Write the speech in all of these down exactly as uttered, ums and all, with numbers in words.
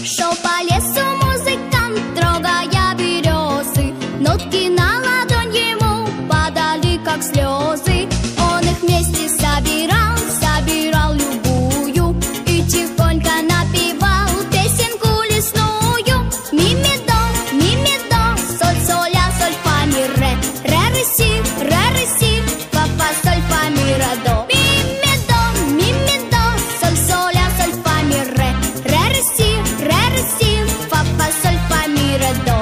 Шел по лесу музыкант, трогая березы. Нотки на ладонь ему падали, как слезы. Он их вместе собирал, собирал любую и тихонько напевал песенку лесную. Ми, ми, до, ми, ми, до, соль, соль, ля, соль, фа, ми, ре. Ре, ре, си, ре, ре, си, фа, фа, соль, фа, ми, ре, до. Ми, ми, до, ми, ми, до, соль, соль, ля, соль, фа, ми, ре. Ре, ре, си, ре, ре, си, фа, фа, соль, фа, ми, ре, до.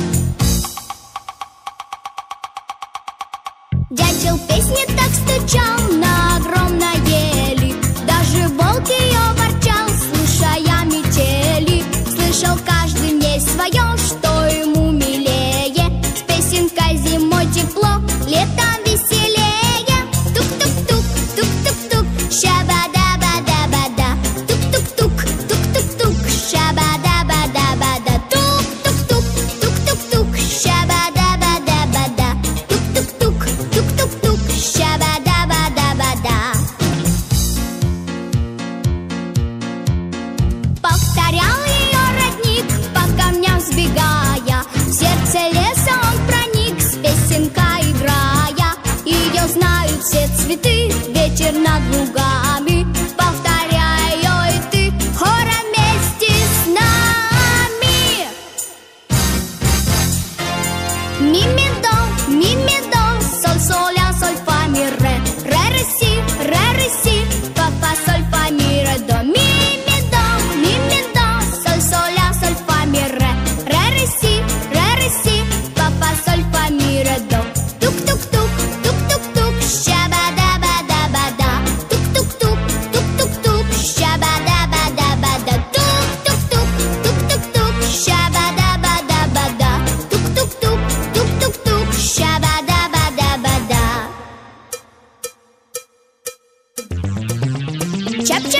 Дятел песни так стучал на огромной ели, даже волк ее ворчал, слушая метели. Слышал каждый мне свое, что ему милее. С песенкой зимой тепло, летом веселее. Тук-тук-тук, тук-тук-тук, щаба-да-ба-да-ба-да. Тук-тук-тук, тук-тук-тук, щаба-да-ба-да-ба-да. Тук-тук-тук, тук-тук-тук, щаба-да-ба-да-ба-да. Тук-тук-тук, тук-тук-тук, щаба-да-ба-да-ба-да. Повторял ее родник, по камням сбегая. В сердце леса он проник, с песенкой играя. Ее знают все цветы, ветер над лугами. Повторяй ее и ты хором вместе с нами. Ми, ми, до, ми, ми, до, соль, соль, ля, соль, фа, ми, ре. Ре, ре, си, ре, ре, си, фа, фа, соль, фа, ми, ре, до. Ми, ми, до, ми, ми, до, соль, соль, ля, соль, фа, ми, ре. Ре, ре, си, ре, ре, си, фа, фа, соль, фа, ми, ре, до. Тук-тук-тук, тук-тук-тук, щаба-да-ба-да-ба-да. Тук-тук-тук, тук-тук-тук, щаба-да-ба-да-ба-да. Тук-тук-тук, тук-тук-тук, щаба-да-ба-да-ба-да. Тук-тук-тук, тук-тук-тук, щаба-да-ба-да-ба-да. Чап-чап.